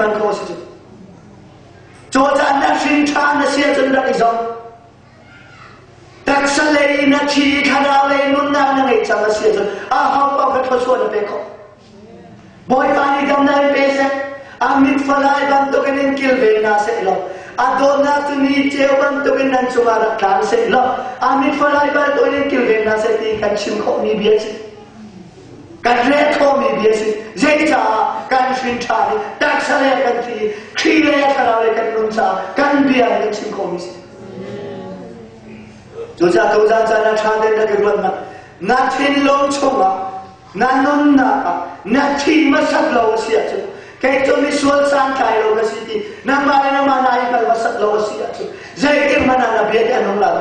มันเขาสิโจจานนักสินชาณเสียจนได้จงตักสเลนักชีขนาเลนุนนาหนึ่งไอ้จังเสียจนเขาบอกว่าเขาชวนไปเขาบอยปานีกำนันเปเซอามิดฟลายบันตุกันอินคิลเวน่าเสลอาโดนาตุนีเจบันตุกันนันสุมารักการเสลอามิดฟลายบันตุกันอินคิลเวน่าเสตีกันชิมเขามีเบียสิกันเล่เขามีเบียสิเจจ่ากันสินชาดิตักสเลกันทีขี้เล่ขนาเลกันนุนชากันเบียกันชิมเขามีสิจูจ่าตัวจานจานาชาเดนตะกิวันนะนัดทิ้งลงชงอ่ะนันนุนนัดทิ้งมาสักเราเสียจุแค่ตัวมีส่วนสร้างใจเราก็สิทีน้ำมันน้ำมันอะไรกันว่าสักเราเสียจุใจเอ็มมันน่ะเบียดอันนั้นละ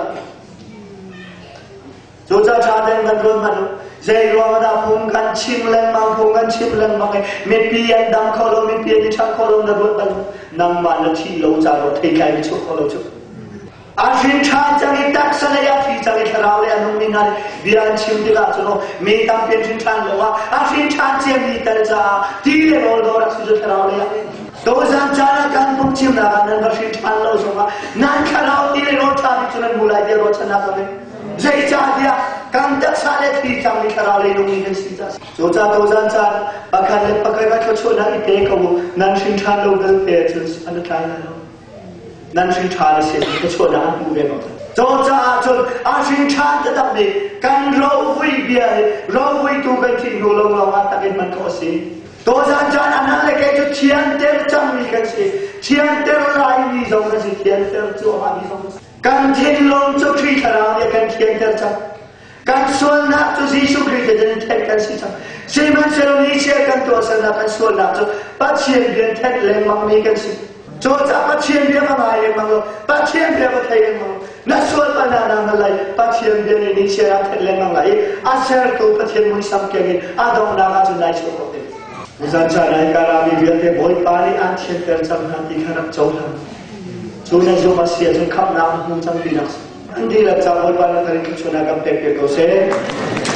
จูจ่าชาเดนมันรวมมันใจรวมมันพุ่งกันชิมเล่นมังพุ่งกันชิมเล่นมังไม่เปลี่ยนดำเขาเราไม่เปลี่ยนที่ชักเขาเรานั่นรวมมันน้ำมันที่เราจะเราเทใจไม่ชุกเขาเราจุอาชินชาจังอิตักสลายที่จังอิทราวเลยนุ่มมินาบิรันชิมดิลาจุโนมีตั้งเป็นชินชานเลวะอาชินชาเจียมดีแต่จ้าที่เลวโดรักสุดทราวเลยตัวจันจานะกันปุ่มชิมนากันนั่นก็ชินชานเลวสมานั่นขราวที่เลวชาบิจุนันมูลายเดียร์โรชนะกันเลยใจจ้าเดียกันตักสลายที่จังอิทราวเลยนุ่มมินาสิจ้าตัวจันจาปากกันเล็บปากกันก็ชวนให้เตะเขานั่นชินชานเลวเดินเตะจนอันตรายแล้วนั่นชินชาเสียก็ชวนนะดูเรื่องนั้นโจจ่าจนอาชินชาจะทำดีกันเราวิ่งเบียร์เราวิ่งตัวกันที่นู่นเราว่าตะกี้มันเขาสิตัวจันจานั่นเลยแกจะเชียนเตอร์จังมีกันสิเชียนเตอร์ไลมีสองกันสิเชียนเตอร์จู่มามีสองกันทิ้งลงจุดที่ขนาดนี้กันเชียนเตอร์จังกันส่วนนักจุดที่สุขีจะเดินเทนกันสิจังสิ่งมันเชื่อนี้เชื่อกันตัวสนับกันส่วนนักจุดปัจเจียนเดินเทนเลยมังมีกันสิโจจ่าปัจเจียนเดียมาหมายเลยมังปัจเจียนเดียมาไทยมังนักส่วนปัญหามาเลยปัจเจียนเดียนี่เชื่อกันเลยมังเลยอาเซียนกูปัจเจียนมุ่งสัมเกยินอาดงนามาจุดไหนชั่วโมงเดียวอุจจาระการาบิเบียเตบอยปารีอันเชียนเตอร์จังหันที่ขนับโจหันจูนจูมาเสียจนขับน้ำมุ่งจังปีนักอันดีละจังบอยปารีตริกชนากำเตะเกโกเซ่